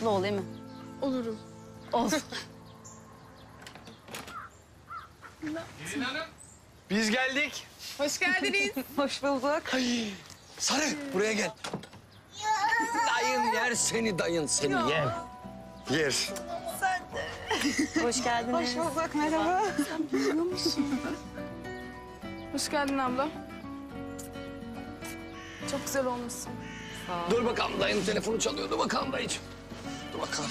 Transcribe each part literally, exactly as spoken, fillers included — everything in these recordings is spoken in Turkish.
Uslu ol değil mi? Olurum. Ol. Biz geldik. Hoş geldiniz. Hoş bulduk. Ay, Sarı buraya gel. Dayın yer seni, dayın seni yer. Yer. Hoş geldiniz. Hoş bulduk, merhaba. Sen biliyor musun? Hoş geldin abla. Çok güzel olmuşsun. Dur bakalım, dayının telefonu çalıyor. Dur bakalım dayıcığım. Dur bakalım.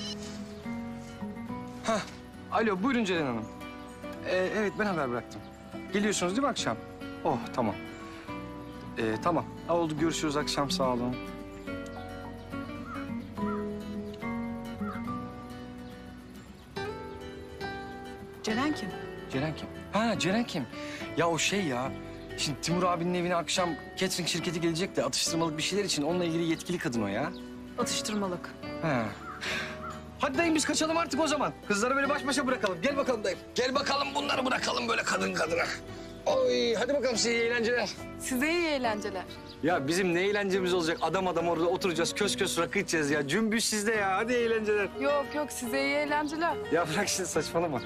Hah, alo buyurun Ceren Hanım. Ee, evet ben haber bıraktım. Geliyorsunuz değil mi akşam? Oh tamam. Ee, tamam. Ha, oldu görüşürüz akşam sağ olun. Ceren kim? Ceren kim? Ha Ceren kim? Ya o şey ya. Şimdi Timur abinin evine akşam catering şirketi gelecek de atıştırmalık bir şeyler için onunla ilgili yetkili kadın o ya. Atıştırmalık. Ha. Hadi dayım biz kaçalım artık o zaman. Kızları böyle baş başa bırakalım. Gel bakalım dayım. Gel bakalım bunları bırakalım böyle kadın kadına. Oy hadi bakalım size iyi eğlenceler. Size iyi eğlenceler. Ya bizim ne eğlencemiz olacak? Adam adam orada oturacağız, kös kös rakı içeceğiz ya. Cümbüş sizde ya. Hadi eğlenceler. Yok yok, size iyi eğlenceler. Ya bırak şimdi saçmalama.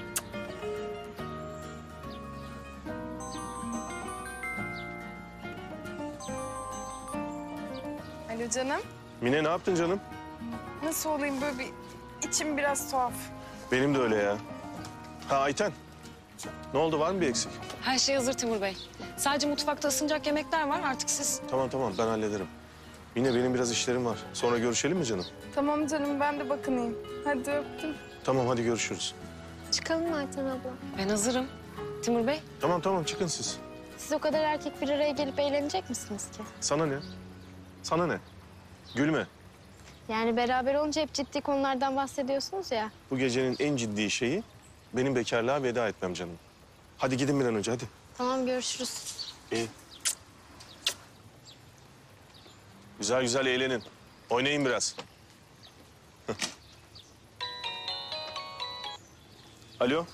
Alo canım. Mine ne yaptın canım? Nasıl olayım, böyle bir içim biraz tuhaf. Benim de öyle ya. Ha Ayten. Ne oldu, var mı bir eksik? Her şey hazır Timur Bey. Sadece mutfakta ısınacak yemekler var. Artık siz... Tamam tamam ben hallederim. Mine benim biraz işlerim var. Sonra görüşelim mi canım? Tamam canım, ben de bakınayım. Hadi öptüm. Tamam hadi görüşürüz. Çıkalım mı Ayten abla? Ben hazırım. Timur Bey, Tamam tamam çıkın siz. Siz o kadar erkek bir araya gelip eğlenecek misiniz ki? Sana ne? Sana ne? Gülme. Yani beraber olunca hep ciddi konulardan bahsediyorsunuz ya. Bu gecenin en ciddi şeyi benim bekarlığa veda etmem canım. Hadi gidin bir an önce hadi. Tamam, görüşürüz. İyi. Güzel güzel eğlenin. Oynayın biraz. Alo.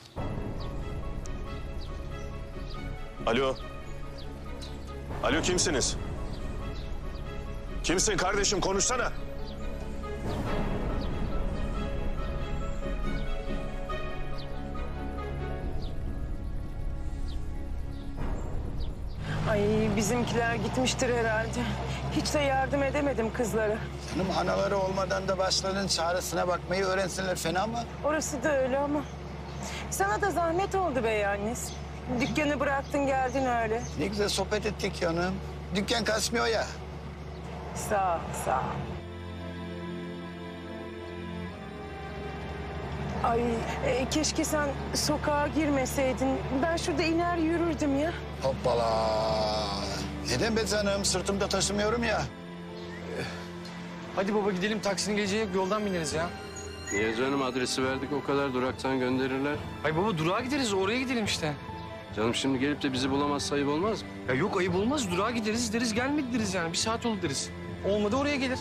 Alo. Alo kimsiniz? Kimsin kardeşim konuşsana. Ay bizimkiler gitmiştir herhalde. Hiç de yardım edemedim kızlara. Hanım anaları olmadan da başlarının çaresine bakmayı öğrensinler fena mı? Orası da öyle ama. Sana da zahmet oldu be yalnız. Dükkanı bıraktın geldin öyle. Ne güzel sohbet ettik yanım. Dükkan kasmıyor ya. Sağ ol, sağ ol. Ay e, keşke sen sokağa girmeseydin. Ben şurada iner yürürdüm ya. Hoppala. Neden be canım? Sırtımda taşımıyorum ya. Hadi baba gidelim taksinin geleceği yok. Yoldan bineriz ya. Niye canım, adresi verdik, o kadar duraktan gönderirler. Ay baba durağa gideriz. Oraya gidelim işte. Canım şimdi gelip de bizi bulamazsa ayıp olmaz mı? Ya yok ayıp olmaz. Durağa gideriz deriz. Gelmedi deriz yani. Bir saat oldu deriz. Olmadı oraya gelir.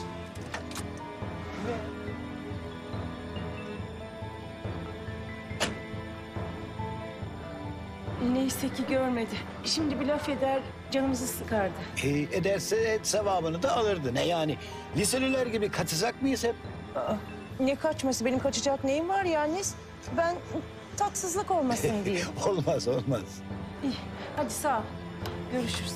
Neyse ki görmedi. Şimdi bir laf eder canımızı sıkardı. E, ederse sevabını da alırdı. Ne yani? Liseliler gibi kaçacak mıyız hep? Aa, ne kaçması? Benim kaçacak neyim var yalnız? Ben tatsızlık olmasın diye. Olmaz olmaz. İyi, hadi sağ ol. Görüşürüz.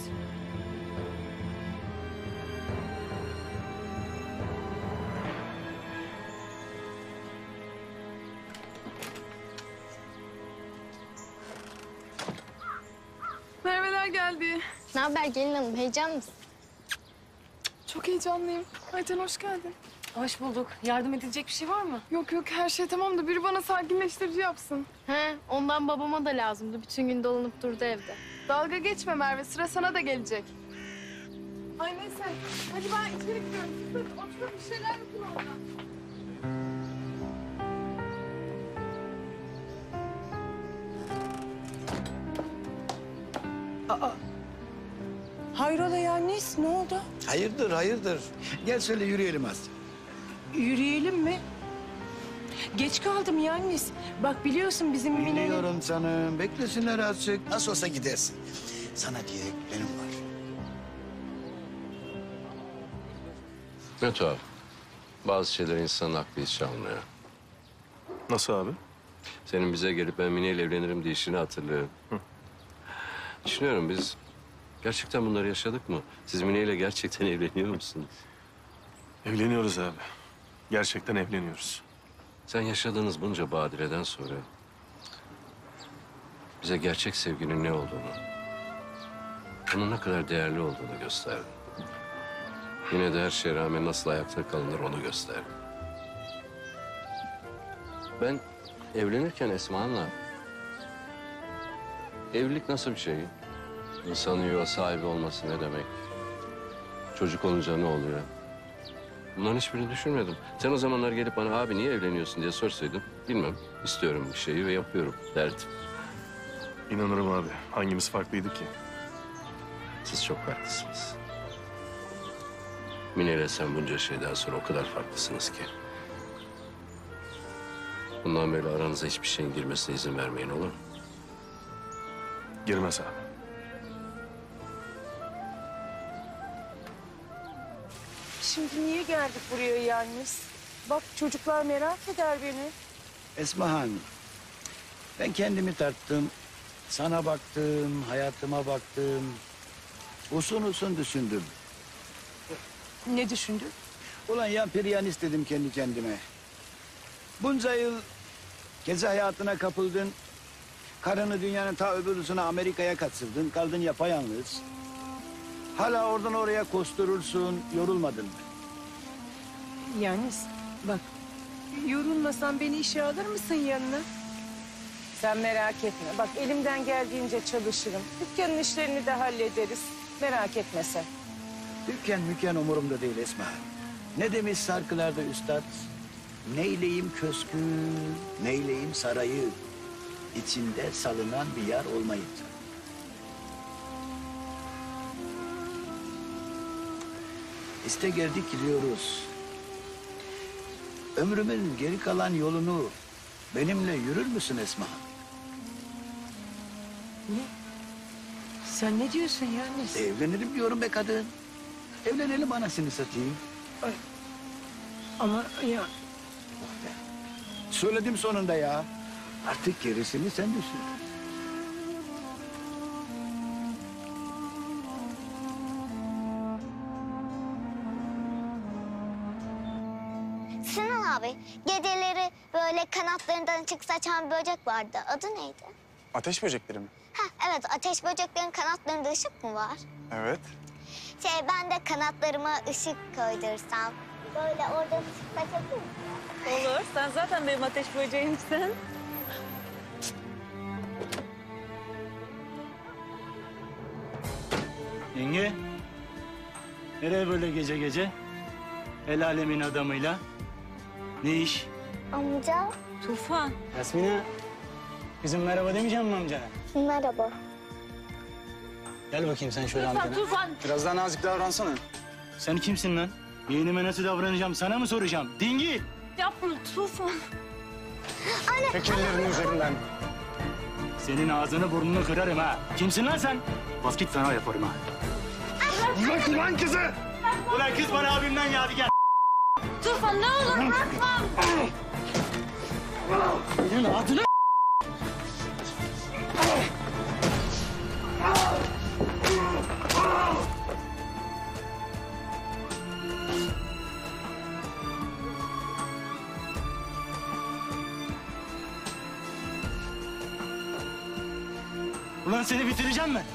Merveler geldi. Ne haber gelin hanım, heyecan mısın? Çok heyecanlıyım. Ayten hoş geldin. hoş bulduk. Yardım edilecek bir şey var mı? Yok yok, her şey tamam da biri bana sakinleştirici yapsın. He, ondan babama da lazımdı. Bütün gün dolanıp durdu evde. Dalga geçme Merve, sıra sana da gelecek. Ay neyse, hadi ben içeri gidiyorum. Siz de oturun, bir şeyler yapın orada. Hayrola yalnız? Ne oldu? Hayırdır hayırdır. Gel şöyle yürüyelim az. Yürüyelim mi? Geç kaldım yalnız. Bak biliyorsun bizim Mine'nin... Biliyorum canım. Beklesinler azıcık. Nasıl olsa gidersin. Sana diyeceklerim var. Ne tuhaf. Bazı şeyler insanın aklı hiç almıyor. Nasıl abi? Senin bize gelip ben Mine ile evlenirim diyişini hatırlıyorum. Hı. Düşünüyorum biz gerçekten bunları yaşadık mı? Siz Mine ile gerçekten evleniyor musunuz? Evleniyoruz abi. Gerçekten evleniyoruz. Sen yaşadığınız bunca badireden sonra bize gerçek sevginin ne olduğunu, bunun ne kadar değerli olduğunu gösterdin. Yine de her şeye rağmen nasıl ayakta kalınır onu gösterdin. Ben evlenirken Esma'nla evlilik nasıl bir şey? İnsanın yuva sahibi olması ne demek? Çocuk olunca ne oluyor? Bunların hiçbirini düşünmedim. Sen o zamanlar gelip bana abi niye evleniyorsun diye sorsaydın bilmem. İstiyorum bir şeyi ve yapıyorum derdim. İnanırım abi. Hangimiz farklıydı ki? Siz çok farklısınız. Mine ile sen bunca şeyden sonra o kadar farklısınız ki. Bundan böyle aranıza hiçbir şeyin girmesine izin vermeyin olur mu? Girmez abi. Şimdi niye geldik buraya yalnız? Bak çocuklar merak eder beni. Esma Hanım, ben kendimi tarttım. Sana baktım, hayatıma baktım. Usun usun düşündüm. Ne düşündün? Ulan ya Periyan dedim kendi kendime. Bunca yıl gezi hayatına kapıldın. Karını dünyanın ta öbür ucuna Amerika'ya kaçırdın. Kaldın yapayalnız. Hala oradan oraya kosturursun. Yorulmadın mı? Yalnız bak yorulmasan beni işe alır mısın yanına? Sen merak etme. Bak elimden geldiğince çalışırım. Dükkanın işlerini de hallederiz. Merak etme sen. Dükkan mükkan umurumda değil Esma. Ne demiş şarkılarda üstad? Neyleyim köskü, neyleyim sarayı. İçinde salınan bir yer olmayınca. İşte geldik gidiyoruz. Ömrümün geri kalan yolunu benimle yürür müsün Esma? Sen ne diyorsun yalnız? Evlenirim diyorum be kadın. Evlenelim anasını satayım. Ama ya Söyledim sonunda ya. Artık gerisini sen düşün. Sinan abi, geceleri böyle kanatlarından açık saçan bir böcek vardı. Adı neydi? Ateş böcekleri mi? Heh, evet, ateş böceklerin kanatlarında ışık mı var? Evet. Şey, ben de kanatlarıma ışık koydursam, böyle orada ışık saçabilir miyim? Olur. Sen zaten benim ateş böceğimsin. Yenge, nereye böyle gece gece? El alemin adamıyla. Ne iş? Amca, Tufan. Yasmine, kızım merhaba demeyeceğim mi amcana? merhaba. Gel bakayım sen şöyle amcana. Tufan. Biraz daha nazik davransana. Sen kimsin lan? Yeğenime nasıl davranacağım sana mı soracağım? Dingi! Yapma Tufan. Çek ellerini üzerinden. Senin ağzını burnunu kırarım ha. Kimsin lan sen? Bas git fena yaparım ha. Bırak ulan kızı! Ulan kız bana abimden geldi gel. Tufan ne olur bırakma. Senin ağzını... Ulan seni bitireceğim ben.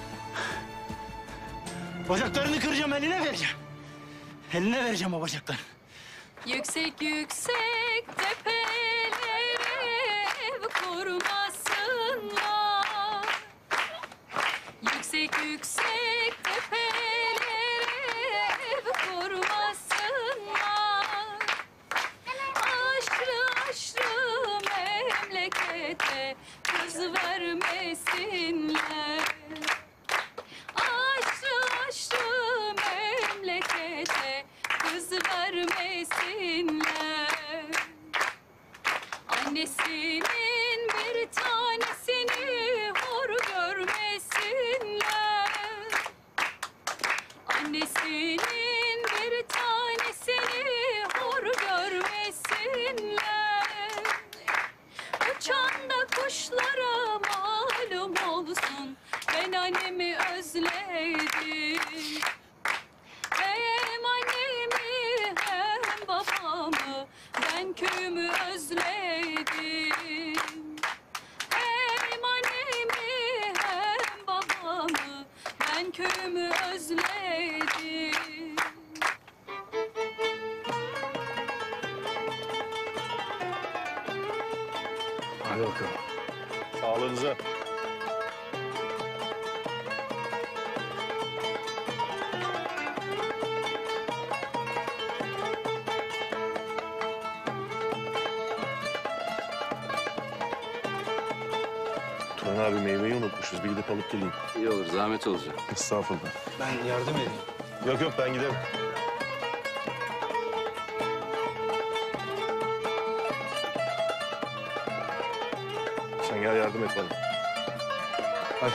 Bacaklarını kıracağım, eline vereceğim. Eline vereceğim o bacakları. Yüksek yüksek tepelere ev kurmasınlar. Yüksek yüksek tepelere ev kurmasınlar. Aşrı aşrı memlekete kız vermesinler. Aşrı aşrı memlekete kız vermesinler. Annesinin bir tane Hadi bakalım. Sağlığınıza. Turan abi meyveyi unutmuşuz. Bir gidip alıp geleyim. İyi olur, zahmet olacak. Estağfurullah. Ben yardım edeyim. Yok yok ben giderim. Sen gel yardım et bana. Hadi.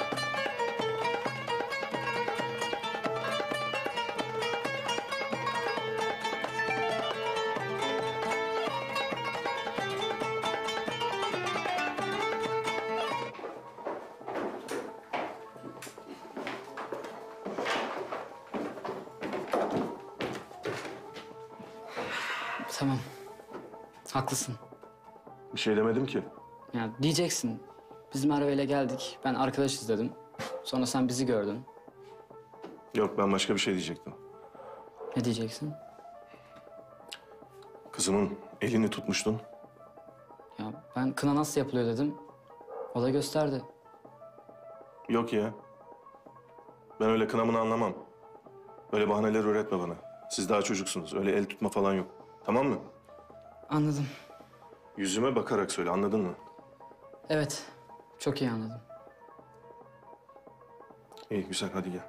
Tamam. Haklısın. Bir şey demedim ki. Yani diyeceksin. Biz Merve'yle geldik. Ben arkadaşız dedim. Sonra sen bizi gördün. Yok ben başka bir şey diyecektim. Ne diyeceksin? Kızımın elini tutmuştun. Ya ben kına nasıl yapılıyor dedim. O da gösterdi. Yok ya. Ben öyle kınamını anlamam. Böyle bahaneler öğretme bana. Siz daha çocuksunuz. Öyle el tutma falan yok. Tamam mı? Anladım. Yüzüme bakarak söyle. Anladın mı? Evet. Çok iyi anladım. İyi güzel. Hadi gel.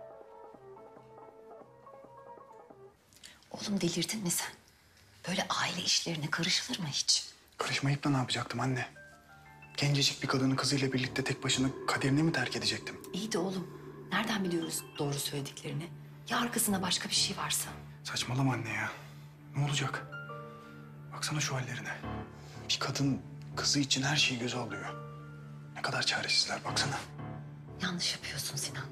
Oğlum delirdin mi sen? Böyle aile işlerine karışılır mı hiç? Karışmayıp da ne yapacaktım anne? Gencecik bir kadının kızıyla birlikte tek başına kaderini mi terk edecektim? İyi de oğlum, nereden biliyoruz doğru söylediklerini? Ya arkasında başka bir şey varsa? Saçmalama anne ya. Ne olacak? Baksana şu hallerine. Bir kadın kızı için her şeyi göze alıyor. Ne kadar çaresizler baksana. Yanlış yapıyorsun Sinan.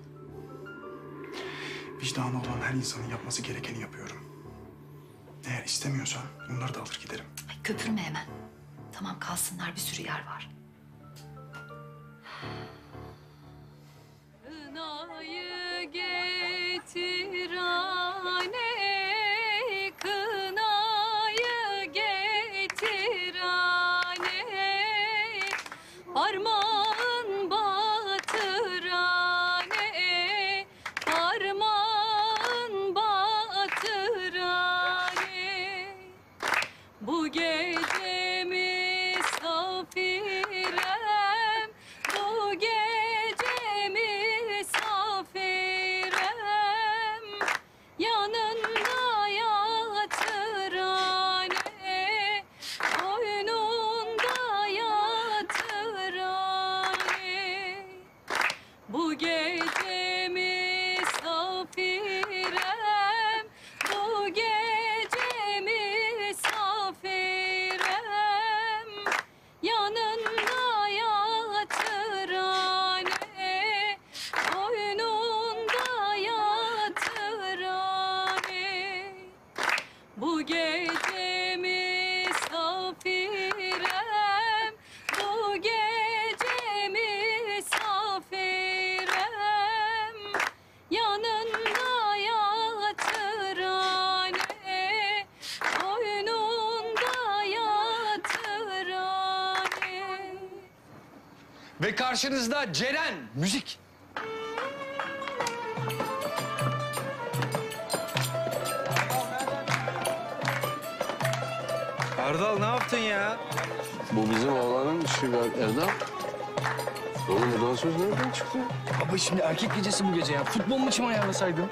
Vicdanı olan her insanın yapması gerekeni yapıyorum. Eğer istemiyorsan onları da alır giderim. Ay, köpürme hemen. Tamam kalsınlar, bir sürü yer var. Kınayı getir anne, kınayı getir anne, parmağın batır anne, parmağın batır anne. Bu gece misafirem, bu gece misafirem, yanında yatır anne, koynunda yatır anne. Bu gece misafirem, bu gece misafirem, yanında yatır anne, koynunda yatır anne. Bu gece misafirem, bu gece misafirem, yanında yatır anne, koynunda yatır anne. Ve karşınızda Ceren, müzik. Erdal ne yaptın ya? Bu bizim oğlanın işi Erdal. Oğlum bu dansöz nereden çıktı? Baba şimdi erkek gecesi bu gece ya. Futbol maçı mı ayarlasaydın?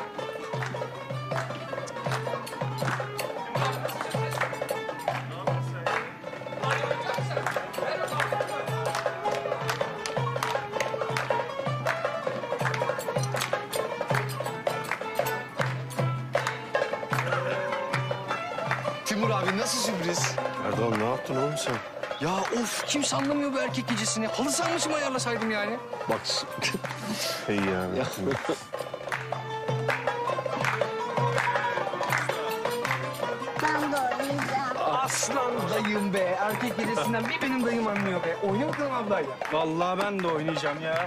Timur abi nasıl sürpriz? Erdal ne yaptın oğlum sen? Ya of kimse anlamıyor bu erkek gecesini. Halı saha maçı mı ayarlasaydım yani? Bak. Hey yani. Ya. Ben de oynayacağım. Aslan dayım be. Erkek gecesinden bir benim dayım anlıyor be. Oyna bakalım ablayla. Vallahi ben de oynayacağım ya.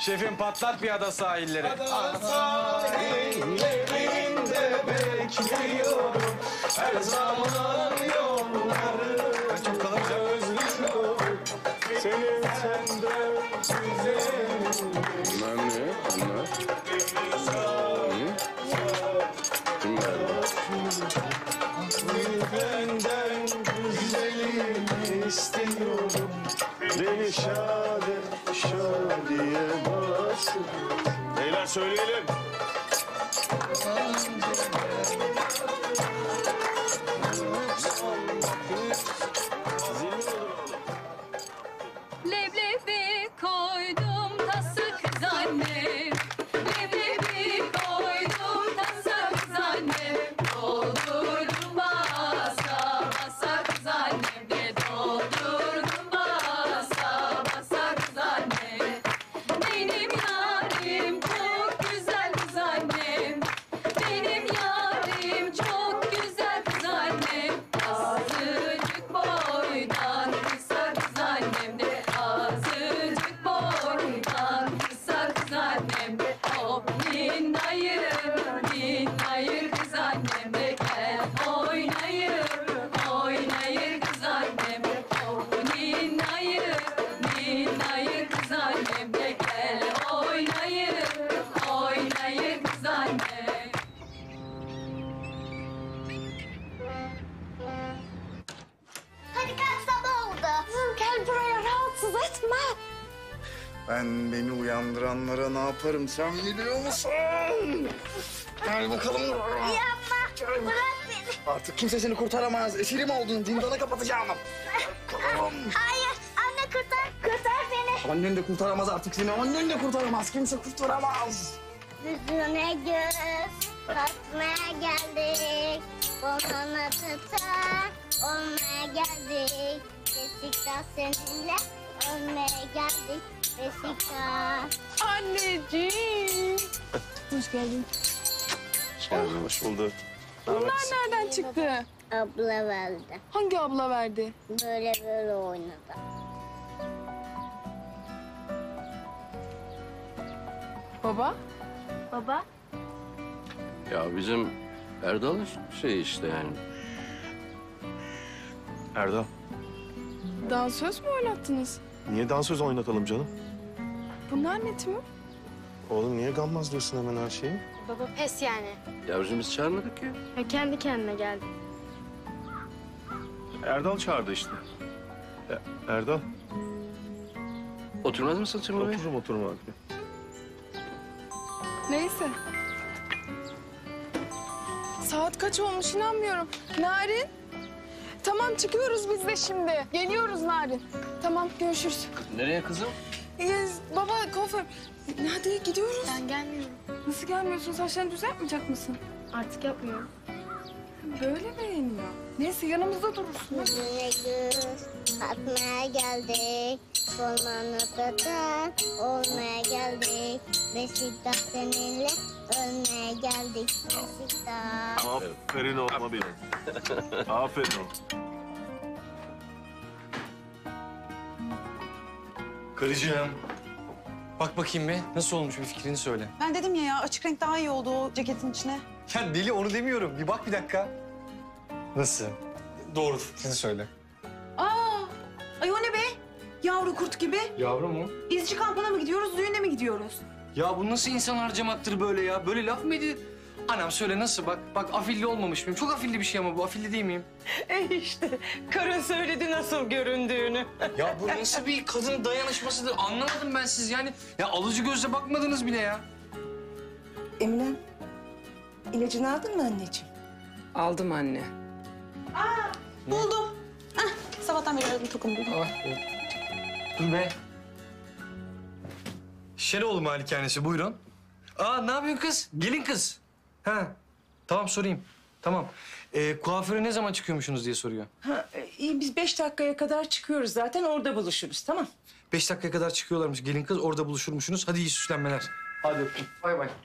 Şefim patlat bir ada sahilleri. Ada sahillerinde bekliyorum. Her zaman yolları çok özlüyorum. Senin senden güzelim. Bunlar ne? Bunlar? Benden güzelim istiyorum. Beni şade şadiye basın. Beyler söyleyelim. Leblebi koydum tası kız annem. Leblebi koydum tası kız annem. Doldurdum basa basa kız annem de doldurdum basa basa kız annem. Benim yarim çok güzel kız annem. Benim yarim çok güzel kız annem. Azıcık boydan kısa kız annem de azıcık boydan kısa kız annem de hop ninnayır ninnayır kız annem de gel oynayır oynayır kız annem de hop ninnayır ninnayır kız annem de gel oynayır oynayır kız annem. Hadi kalk sabah oldu. Gel buraya rahatsız etme. Ben beni uyandıranlara ne yaparım sen biliyor musun? Gel bakalım. Yapma. Bırak beni. Artık kimse seni kurtaramaz. Esirim oldun. Zindana kapatacağım. Hayır. Anne kurtar. Kurtar beni. Annen de kurtaramaz artık seni. Annen de kurtaramaz. Kimse kurtaramaz. Yüzüne göz katmaya geldik. Bonana tutar olmaya geldik. Beşiktaş seninle ölmeye geldik. Beşiktaş. Anneciğim. Hoş geldin. Hoş geldin. Hoş bulduk. Bunlar nereden çıktı? Abla verdi. Hangi abla verdi? Böyle böyle oynadı. Baba? Baba? Ya bizim Erdal şey işte yani. Erdal, Dansöz mü oynattınız? niye dansöz oynatalım canım? Bunlar ne Timur? Oğlum niye gammaz diyorsun hemen her şeyi? Baba pes yani. Yavrucuğum biz çağırmadık ya. Ya kendi kendine geldi. Erdal çağırdı işte. E, Erdal. Oturmaz mısın Timur Bey? Otururum oturum abi. Neyse. Saat kaç olmuş inanmıyorum. Narin. Tamam çıkıyoruz biz de şimdi. Geliyoruz Narin. Tamam görüşürüz. Nereye kızım? Ee, baba kuaför. Hadi gidiyoruz. Ben gelmiyorum. Nasıl gelmiyorsun? Saçlarını düzeltmeyecek misin? Artık yapmıyorum. Böyle beğeniyor. Neyse yanımızda durursun. Yüzüne göz katmaya geldik. Bonana tutar olmaya geldik. Beşiktaş seninle ölmeye geldik. Beşiktaş. Aferin oğluma benim. Aferin oğlum. Karıcığım. Bak bakayım be. Nasıl olmuş bir fikrini söyle. Ben dedim ya, ya açık renk daha iyi oldu o ceketin içine. Ya deli onu demiyorum. Bir bak bir dakika. Nasıl? Doğru. Sizi söyle. Aa, ay o ne be? Yavru kurt gibi. Yavru mu? İzci kampına mı gidiyoruz, düğüne mi gidiyoruz? Ya bu nasıl insan harcamaktır böyle ya? Böyle laf mı edilir? Anam söyle nasıl bak? Bak afilli olmamış mıyım? Çok afilli bir şey ama bu. Afilli değil miyim? E işte karın söyledi nasıl göründüğünü. Ya bu nasıl bir kadın dayanışmasıdır? Anlamadım ben siz yani. Ya alıcı gözle bakmadınız bile ya. Emine, ilacını aldın mı anneciğim? Aldım anne. Aa, buldum. Hah, sabahtan beri aradım tokumu buldum. Dur be. Şeroğlu malikanesi buyurun. Aa ne yapıyorsun kız? Gelin kız. Ha. Tamam sorayım. Tamam. Ee, kuaföre ne zaman çıkıyormuşsunuz diye soruyor. Ha, iyi biz beş dakikaya kadar çıkıyoruz zaten orada buluşuruz tamam. Beş dakikaya kadar çıkıyorlarmış gelin kız. Orada buluşurmuşsunuz. Hadi iyi süslenmeler. Hadi öptüm. Bay bay.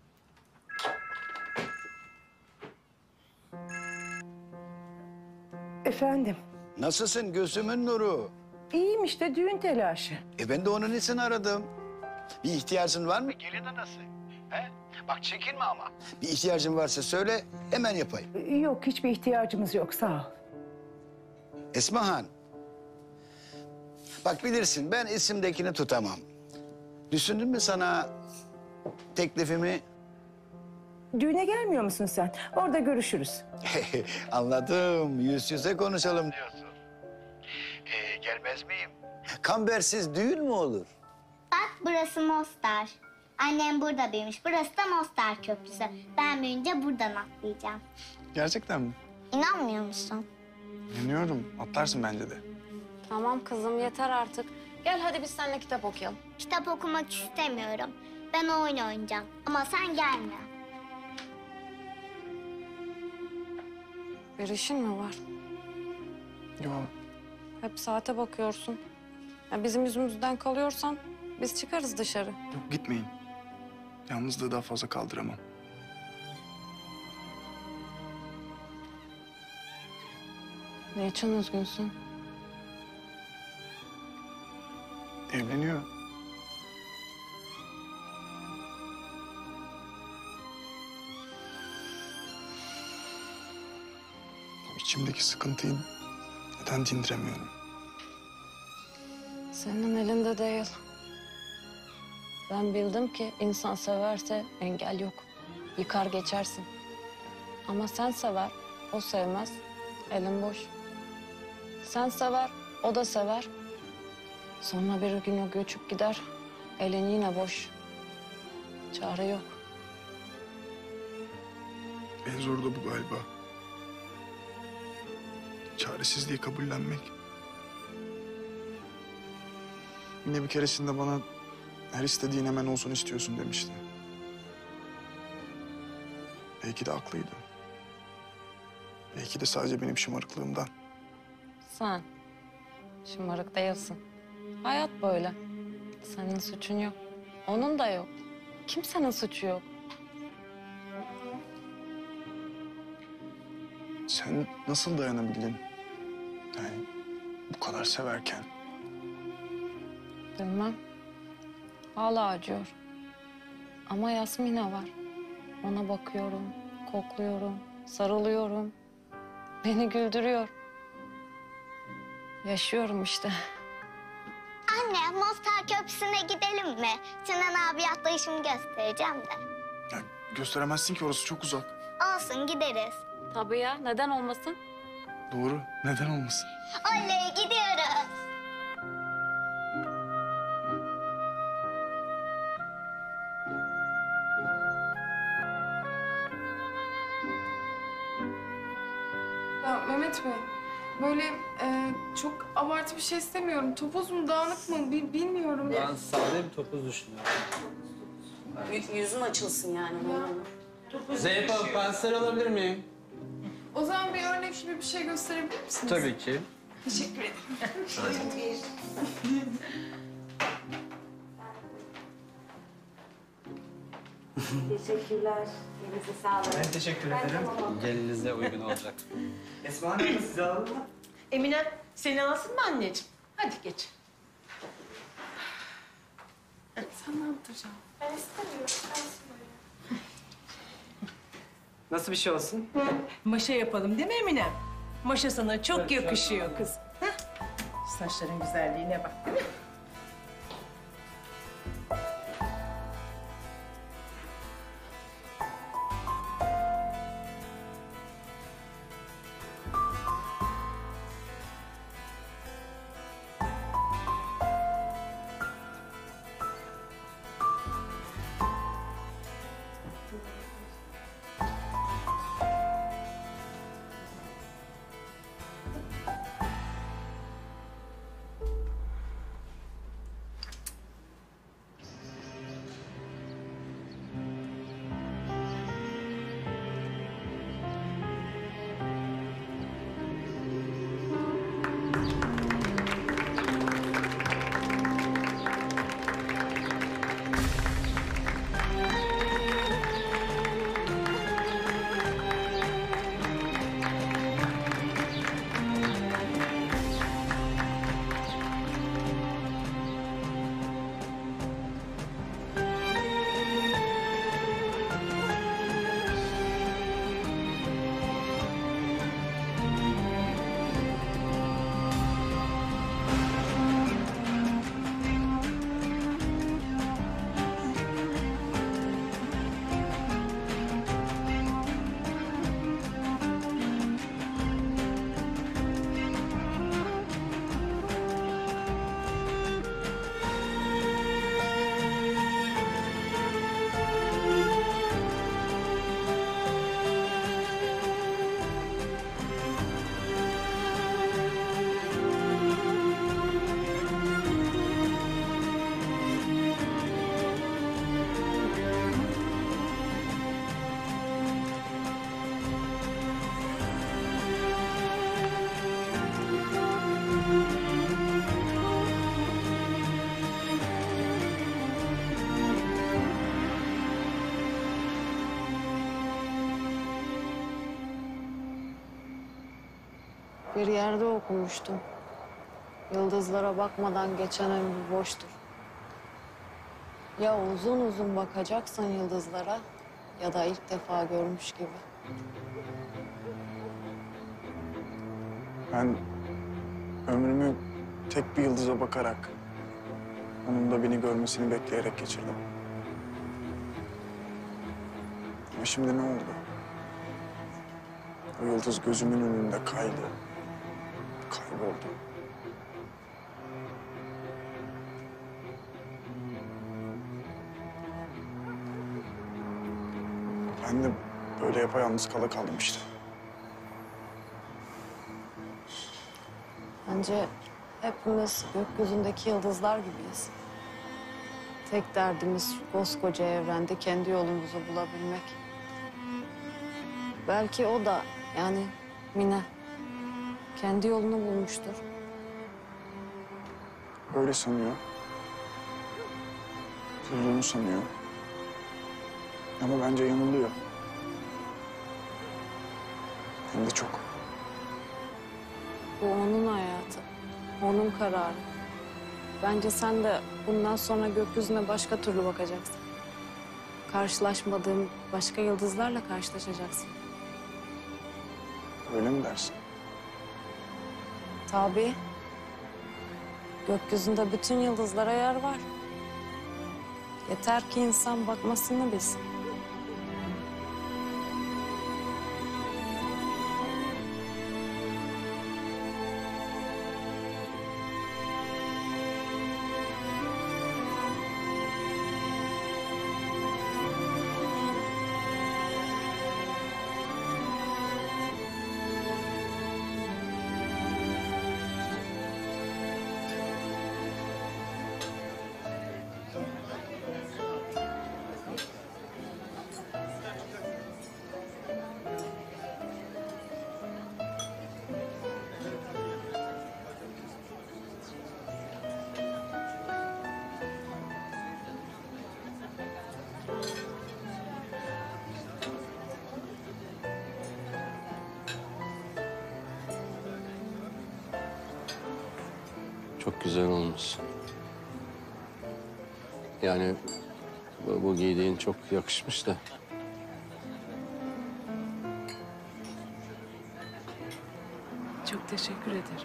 Efendim? Nasılsın gözümün nuru? İyiyim işte düğün telaşı. E ben de onun için aradım. Bir ihtiyacın var mı? Gelin anası. He? Bak çekinme ama. Bir ihtiyacın varsa söyle, hemen yapayım. Yok, hiçbir ihtiyacımız yok. Sağ ol. Esmahan. Bak bilirsin, ben isimdekini tutamam. Düşündün mü sana teklifimi? Düğüne gelmiyor musun sen? Orada görüşürüz. Anladım. Yüz yüze konuşalım diyorsun. Ee, gelmez miyim? Kambersiz düğün mü olur? Bak burası Mostar. Annem burada büyümüş. Burası da Mostar Köprüsü. Ben büyüyünce buradan atlayacağım. Gerçekten mi? İnanmıyor musun? İnanıyorum. Atlarsın bence de. Tamam kızım yeter artık. Gel hadi biz seninle kitap okuyalım. Kitap okumak istemiyorum. Ben oyun oynayacağım. Ama sen gelme. Bir işin mi var? Yok. Hep saate bakıyorsun. Ya bizim yüzümüzden kalıyorsan biz çıkarız dışarı. Yok gitmeyin. Yalnızlığı daha fazla kaldıramam. Ne için üzgünsün? Evleniyor. İçimdeki sıkıntıyı neden dindiremiyorum? Senin elinde değil. Ben bildim ki insan severse engel yok. Yıkar geçersin. Ama sen sever, o sevmez. Elin boş. Sen sever, o da sever. Sonra bir gün o göçüp gider. Elin yine boş. Çare yok. En zoru da bu galiba. Çaresizliği kabullenmek. Yine bir keresinde bana her istediğin hemen olsun istiyorsun demişti. Belki de haklıydı. Belki de sadece benim şımarıklığımdan. Sen şımarık değilsin. Hayat böyle. Senin suçun yok. Onun da yok. Kimsenin suçu yok. Sen nasıl dayanabildin? Yani bu kadar severken. Bilmem. Hala acıyor. Ama Yasmine var. Ona bakıyorum, kokluyorum, sarılıyorum. Beni güldürüyor. Yaşıyorum işte. Anne, Mostar Köprüsü'ne gidelim mi? Sinan abi atlayışımı göstereceğim de. Ya gösteremezsin ki, orası çok uzak. Olsun, gideriz. Tabii ya, neden olmasın? Doğru, neden olmasın? Oley, gidiyoruz. Ya Mehmet Bey, böyle e, çok abartı bir şey istemiyorum. Topuz mu, dağınık mı bi- bilmiyorum. Ben sade bir topuz düşünüyorum. Y- yüzün açılsın yani. Zeynep Hanım, pensel alabilir miyim? O zaman bir örnek gibi bir şey gösterebilir misiniz? Tabii ki. Teşekkür ederim. Teşekkürler. Elinize sağlık. Ben teşekkür ederim. Gelinize uygun olacak. Esma Hanım, sizi alalım mı? Emine, seni alsın mı anneciğim? Hadi geç. Sen ne yapacaksın? Ben istemiyorum. Kalsın böyle. Nasıl bir şey olsun? Maşa yapalım değil mi Emine? Maşa sana çok yakışıyor kız. Heh. Saçların güzelliğine bak değil mi? Bir yerde okumuştum. Yıldızlara bakmadan geçen ömür boştur. Ya uzun uzun bakacaksın yıldızlara ya da ilk defa görmüş gibi. Ben ömrümü tek bir yıldıza bakarak, onun da beni görmesini bekleyerek geçirdim. Ama şimdi ne oldu? O yıldız gözümün önünde kaydı, kayboldu. Ben de böyle yapayalnız kala kaldım işte. Bence hepimiz gökyüzündeki yıldızlar gibiyiz. Tek derdimiz şu koskoca evrende kendi yolumuzu bulabilmek. Belki o da yani Mine kendi yolunu bulmuştur. Öyle sanıyor. Bulduğunu sanıyor. Ama bence yanılıyor. Hem de çok. Bu onun hayatı, onun kararı. Bence sen de bundan sonra gökyüzüne başka türlü bakacaksın. Karşılaşmadığın başka yıldızlarla karşılaşacaksın. Öyle mi dersin? Tabii. Gökyüzünde bütün yıldızlara yer var. Yeter ki insan bakmasını bilsin. Çok güzel olmuş. Yani bu, bu giydiğin çok yakışmış da. Çok teşekkür ederim.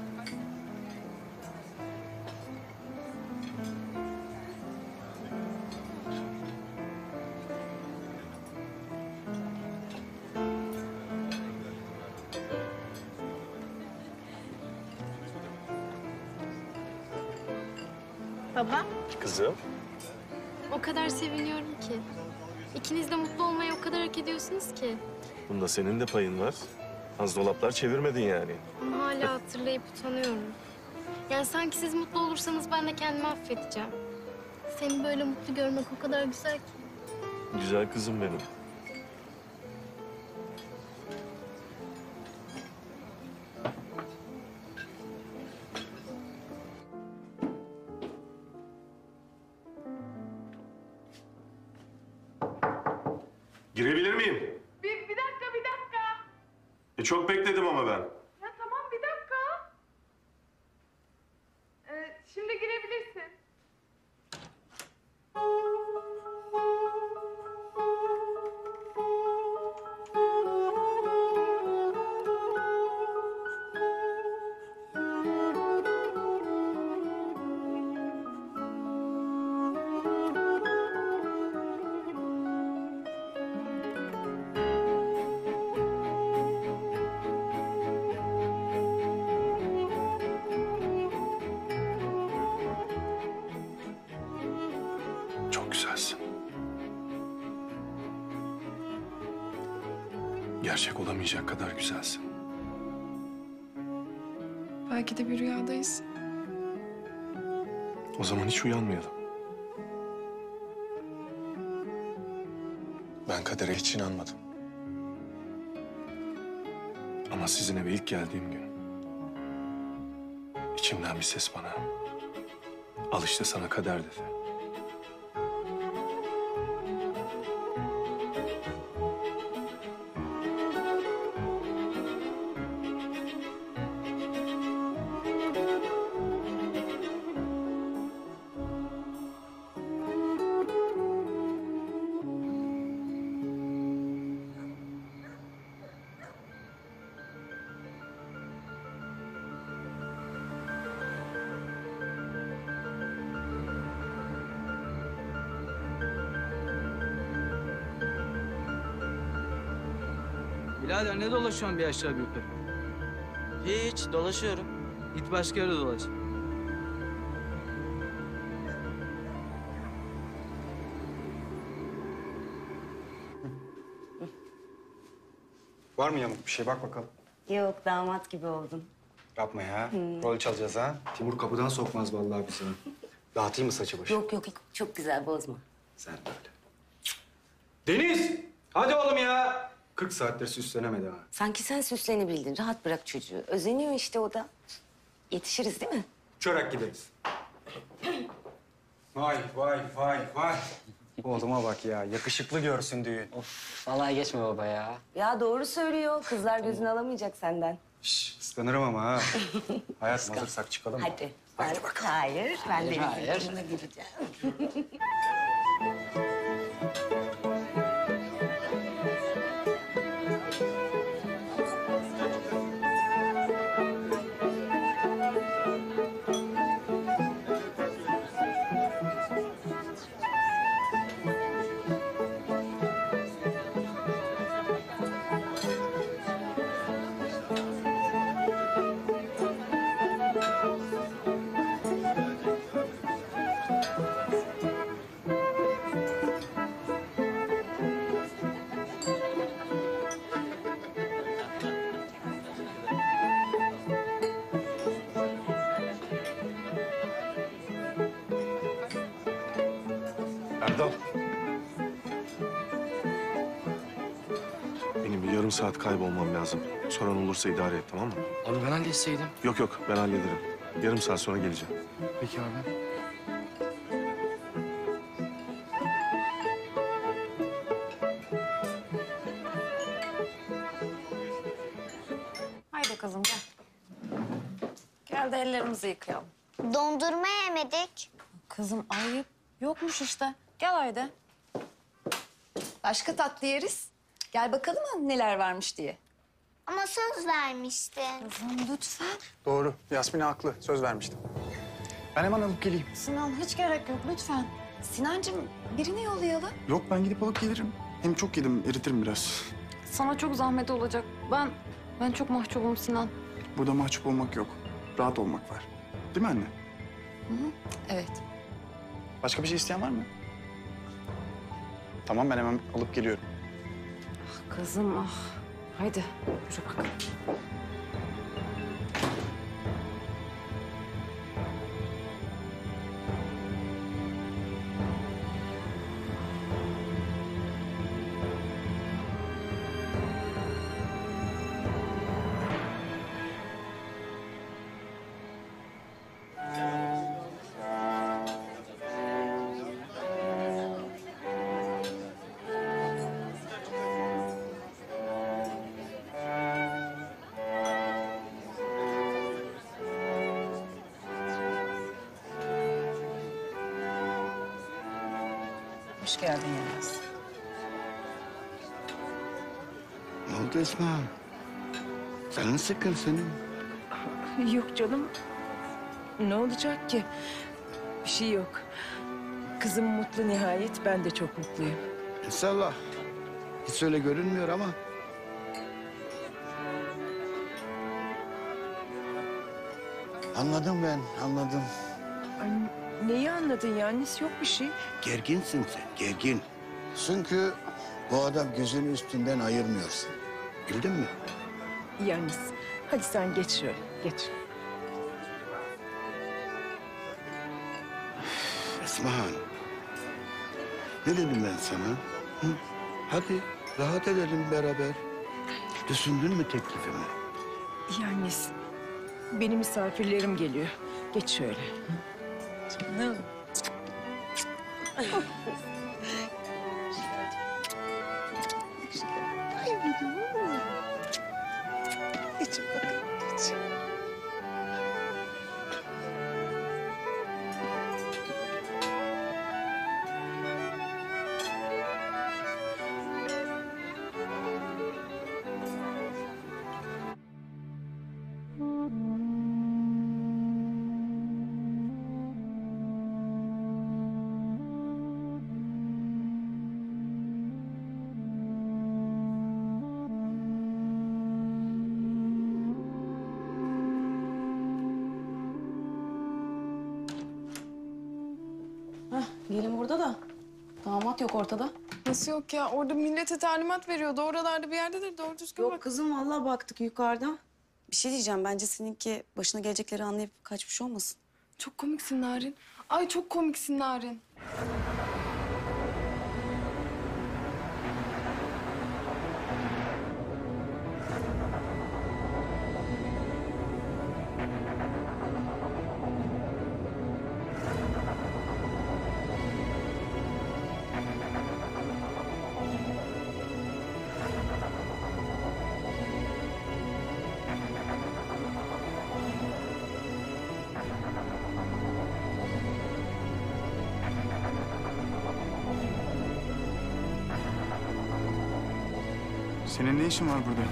Baba, Kızım. o kadar seviniyorum ki. İkiniz de mutlu olmayı o kadar hak ediyorsunuz ki. Bunda senin de payın var. Az dolaplar çevirmedin yani. Ama hala hatırlayıp utanıyorum. Yani sanki siz mutlu olursanız ben de kendimi affedeceğim. Seni böyle mutlu görmek o kadar güzel ki. Güzel kızım benim. Girebilir miyim? Bir, bir dakika, bir dakika. E çok bekledim ama ben. Ya tamam, bir dakika. Ee, şimdi girebilirsin. Çok güzelsin. Gerçek olamayacak kadar güzelsin. Belki de bir rüyadayız. O zaman hiç uyanmayalım. Ben kadere hiç inanmadım. Ama sizin eve ilk geldiğim gün... içimden bir ses bana... al işte sana kader dedi. Birader ne dolaşıyorsun bir aşağı bir yukarı? Hiç dolaşıyorum. Git başka yere dolaş. Var mı yamuk bir şey? Bak bakalım. Yok, damat gibi oldun. Yapma ya. Hmm. Rol çalacağız ha. Timur kapıdan sokmaz vallahi bizi. Dağıtayım mı saçı başı? Yok yok, çok güzel, bozma. Sen böyle. Deniz! Hadi oğlum ya! kırk saattir süslenemedi ha. Sanki sen süslenebildin. Rahat bırak çocuğu. Özeniyor işte o da. Yetişiriz değil mi? Çörek gideriz. Vay vay vay vay. Oğluma bak ya. Yakışıklı görsün düğün. Of, vallahi geçme baba ya. Ya doğru söylüyor. Kızlar gözünü alamayacak senden. Şş, kıskanırım ama ha. Hayatım hazırsak çıkalım mı? Hadi. Hadi bakalım. Hayır, ben de Hayır, hayır. yanına gireceğim. Erdal. Benim bir yarım saat kaybolmam lazım. Soran olursa idare et, tamam mı? Abi ben halletseydim. Yok yok, ben hallederim. Yarım saat sonra geleceğim. Peki abi. Haydi kızım gel. Gel de ellerimizi yıkayalım. Dondurma yemedik. Kızım ayıp. Yokmuş işte. Gel haydi. Başka tatlı yeriz. Gel bakalım neler varmış diye. Ama söz vermiştin. Kızım lütfen. Doğru. Yasmin haklı. Söz vermiştim. Ben hemen alıp geleyim. Sinan hiç gerek yok lütfen. Sinancığım birini yollayalım. Yok ben gidip alıp gelirim. Hem çok yedim. Eritirim biraz. Sana çok zahmet olacak. Ben ben çok mahcubum Sinan. Burada mahcup olmak yok. Rahat olmak var. Değil mi anne? Hı hı. Evet. Başka bir şey isteyen var mı? Tamam ben hemen alıp geliyorum. Kızım ah. Haydi yürü bakalım. Hoş geldin Yılmaz. Ne oldu Esma? Canın sıkkın senin. Yok canım. Ne olacak ki? Bir şey yok. Kızım mutlu nihayet. Ben de çok mutluyum. İnşallah. Hiç öyle görünmüyor ama. Anladım ben, anladım. Ay, neyi anladın ya? Annesi yok bir şey. Gerginsin sen, gergin. Çünkü bu adam gözünü üstünden ayırmıyorsun. Bildin mi? Yalnız. Hadi sen geç şöyle. Geç. Esmahan. Ne dedim ben sana? Hı? Hadi rahat edelim beraber. Düşündün mü teklifimi? Yalnız. Benim misafirlerim geliyor. Geç şöyle. Canım. Ay benim oğlum. Geç bakalım, geç. Gelin burada da. Damat yok ortada. Nasıl yok ya? Orada millete talimat veriyordu. Oralarda bir yerdedir. Doğru düzgün Yok bak. kızım vallahi baktık yukarıda. Bir şey diyeceğim. Bence seninki başına gelecekleri anlayıp kaçmış olmasın. Çok komiksin Narin. Ay çok komiksin Narin. Senin ne işin var burada?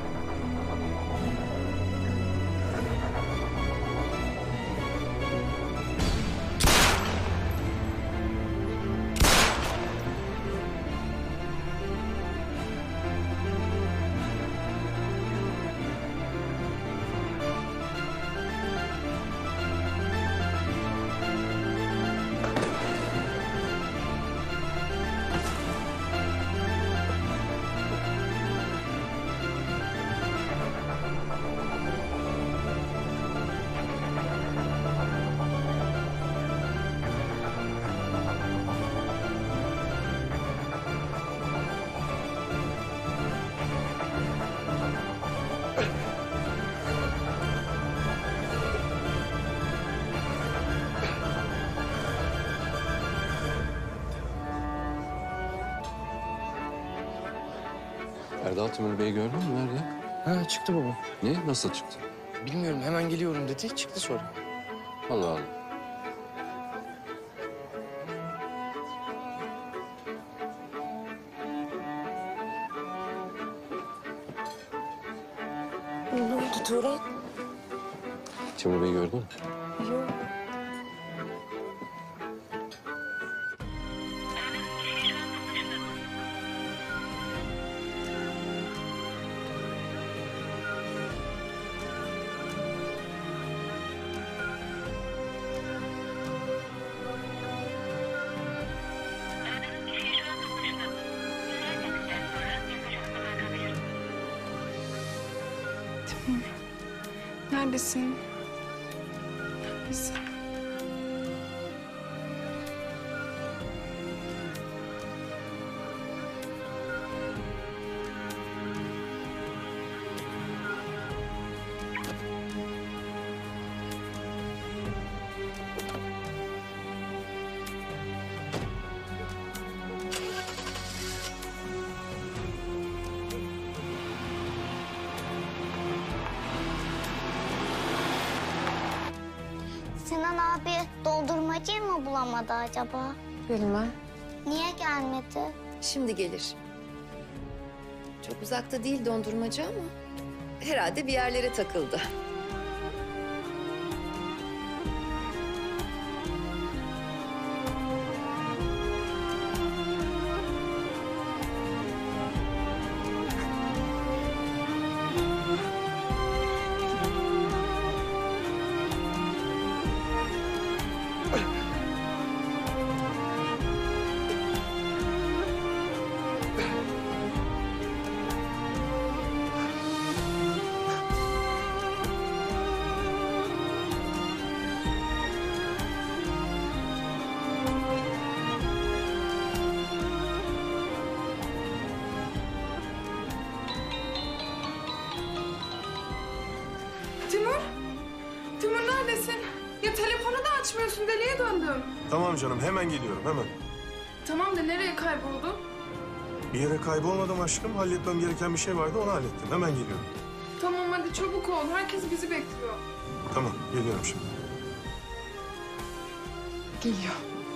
Erdal Timur Bey'i gördün mü? Nerede? Ha çıktı baba. Ne? Nasıl çıktı? Bilmiyorum hemen geliyorum dedi. Çıktı sonra. Allah Allah. Ne oldu Turan? Timur Bey'i gördün mü? Yok. Timur. Neredesin? Neredesin? Sinan abi dondurmacıyı mı bulamadı acaba? Bilmem. Niye gelmedi? Şimdi gelir. Çok uzakta değil dondurmacı ama herhalde bir yerlere takıldı. Timur? Timur neredesin? Ya telefonu da açmıyorsun. Deliye döndüm. Tamam canım hemen geliyorum hemen. Tamam da nereye kayboldun? Bir yere kaybolmadım aşkım. Halletmem gereken bir şey vardı onu hallettim. Hemen geliyorum. Tamam hadi çabuk ol. Herkes bizi bekliyor. Tamam geliyorum şimdi. Geliyor.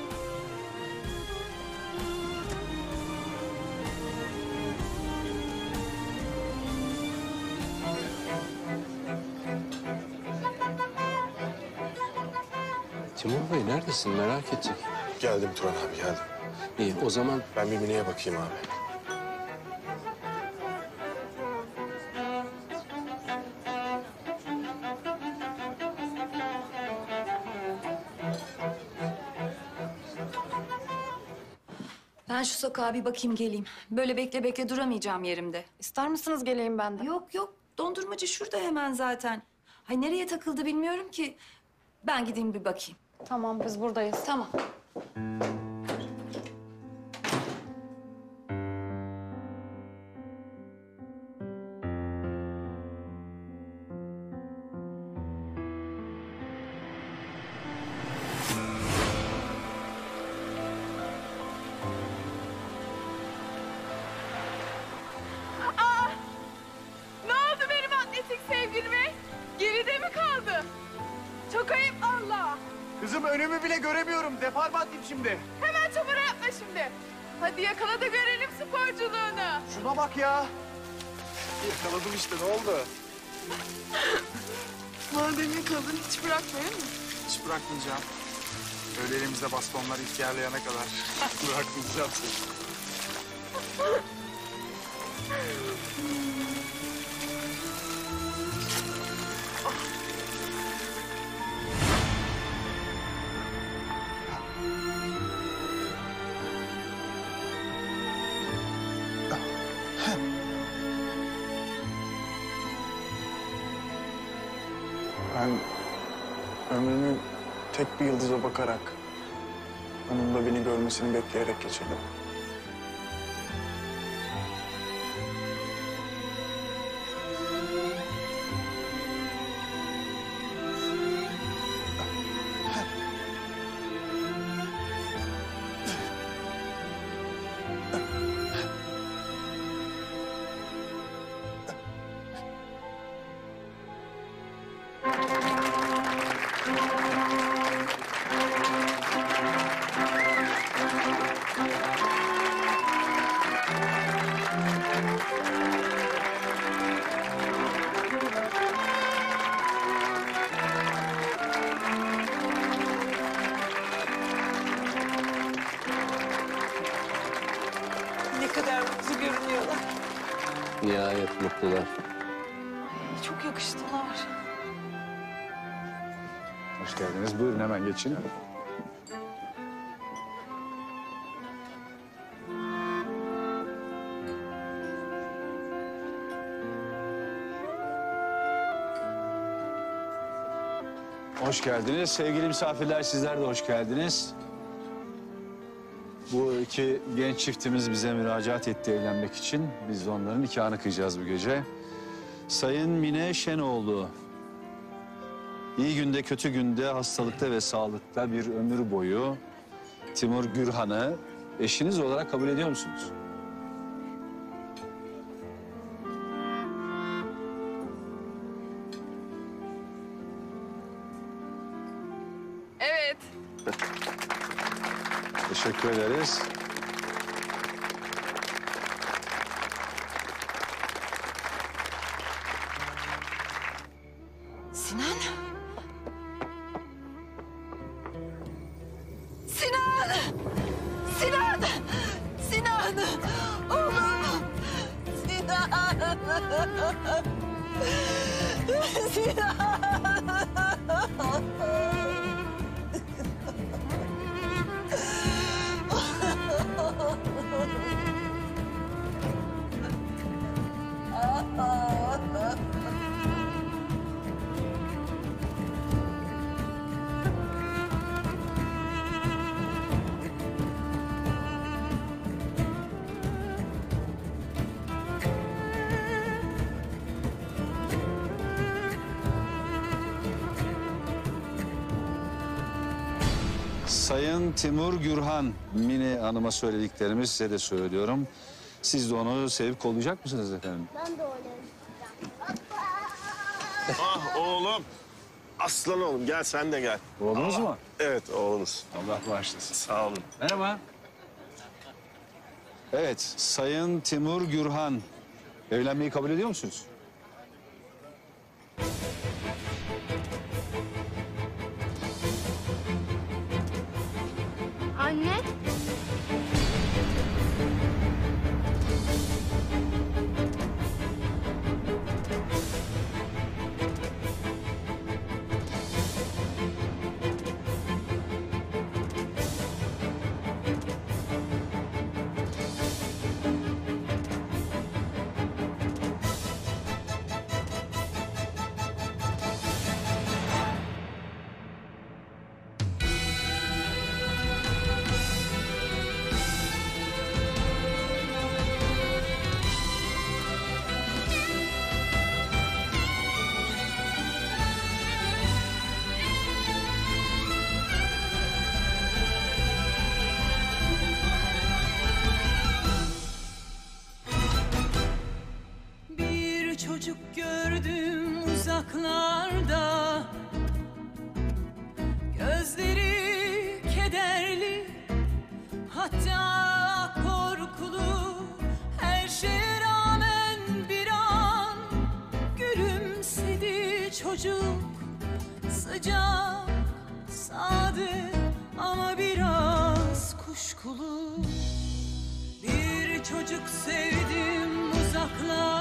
Timur Bey neredesin? Merak ettik. Geldim Turan abi geldim. İyi o zaman... Ben bir Mine'ye bakayım abi. Ben şu sokağa bir bakayım geleyim. Böyle bekle bekle duramayacağım yerimde. İster misiniz geleyim ben de? Yok yok, dondurmacı şurada hemen zaten. Ay nereye takıldı bilmiyorum ki. Ben gideyim bir bakayım. Tamam, biz buradayız. Tamam. Aa! Ne oldu benim atletik sevgilime? Geride mi kaldı? Çok ayıp Allah. Kızım önümü bile göremiyorum. Depar mı atayım şimdi? Hemen çamura yapma şimdi. Hadi yakala da görelim sporculuğunu. Şuna bak ya. Yakaladım işte, ne oldu? Madem yakaladın hiç bırakmayın mı? Hiç bırakmayacağım. Öyle elimizde bastonlar ihtiyarlayana kadar bırakmayacağım seni. Ben ömrümü tek bir yıldıza bakarak, onun da beni görmesini bekleyerek geçirdim. Ne kadar mutlu görünüyorlar. Nihayet mutlular. Çok yakıştılar. Hoş geldiniz. Buyurun hemen geçin. Hoş geldiniz. Sevgili misafirler, sizler de hoş geldiniz. Bu iki genç çiftimiz bize müracaat etti evlenmek için. Biz de onların nikahını kıyacağız bu gece. Sayın Mine Şenoğlu, iyi günde kötü günde hastalıkta ve sağlıkta bir ömür boyu Timur Gürhan'ı eşiniz olarak kabul ediyor musunuz? Evet. Teşekkür ederiz. Sinan. Sinan! Sinan! Sinan! Oğlum! Sinan! Sayın Timur Gürhan, Mine Hanım'a söylediklerimi size de söylüyorum. Siz de onu sevip kollayacak mısınız efendim? Ben de öyle. Ah oğlum. Aslan oğlum, gel sen de gel. Oğlunuz Aa, mu? Evet, oğlunuz. Allah bağışlasın. Sağ olun. Merhaba. Evet, Sayın Timur Gürhan, evlenmeyi kabul ediyor musunuz? Anne. çocuk, sıcak, sadık ama biraz kuşkulu. Bir çocuk sevdim uzaklar.